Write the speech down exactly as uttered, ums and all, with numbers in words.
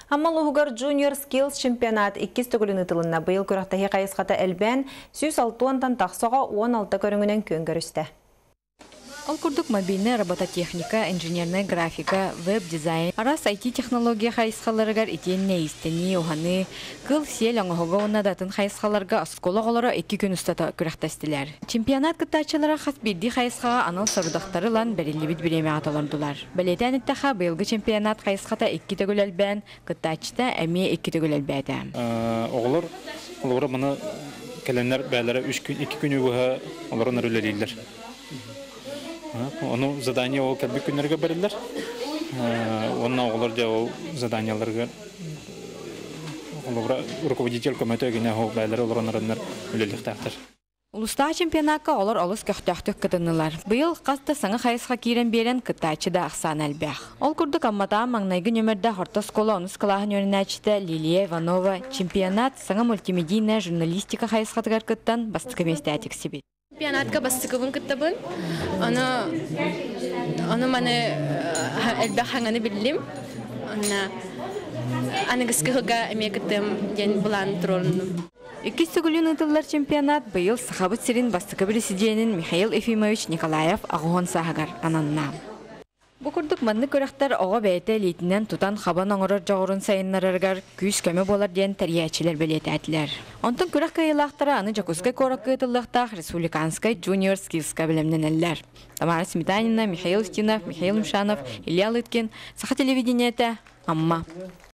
Аммалугар Junior Skills чемпионат икки төгүлүн ытылына быйыл көрөктәге кайысқата әлбән сүз алтыдан тақсыға он алты көрүңүнен көн көрүстә. Ол курдук мобильная робототехника, инженерная графика, веб-дизайн, арас ай ти-технология хайысқаларыгар итенне истени уханы, кыл сел аңығыға онна датын хайысқаларга оскола олары екі күн ұстата күрәқтәстілер. Чемпионат кыттачылары қас бірді хайысқаға анал сарудақтары лан бәрелі бит біреме аталардылар. Бәлетен іттіға бұйылғы чемпионат хайысқата екі төгіл әлбән, кыттачыта әме екі төгіл әлбәді. Оғылар, олары мұны кәлемнер бәлері үш күн, екі күн өғі оларын өрілерілер. Onu задание ол кәлбі күнерге берілер. Онна олар да ол заданияларға руководитель көмөтө генә ол бәлері оларынырыныр үлелік тәқтір. Улуста чемпионатка олар олыс көқтөқтік кытынылар. Быйыл қасты саңы хайысқа кейрен берен кыттачы да ақсан әлбәқ. Ол күрдік аммата маңнайғы нөмірді хорта скола оныз кылағын өрінәчіті Лилия Иванова чемпионат саңы мультимедийная журналистика хайысқа тығар кыттан бастықы месті әтік себет. Чемпионатка бастыгыбын кыттабын. Аны аны маны элбә хаңаны билдим. Аны аны гыскыга эмекетем ген булан турын. Икки сөгүлүн ытыллар чемпионат быйыл Сахабыт сирин бастыкы президентин Михаил Ефимович Николаев агуон сахагар ананна. Бу курдук манны көрөктөр ого бәйте литинен тутан хабан оңорор жогорун сайыннараргар күз көмө болар ден тәрбиячилер белетәтләр. Онтон көрөк кыйлактары аны Жакускай коракка ытыллыкта Республиканскай Junior Skills'ка билемнен әлләр. Тамара Сметанина, Михаил Стинов, Михаил Мшанов, Илья Лыткин, Саха телевидениете, Амма.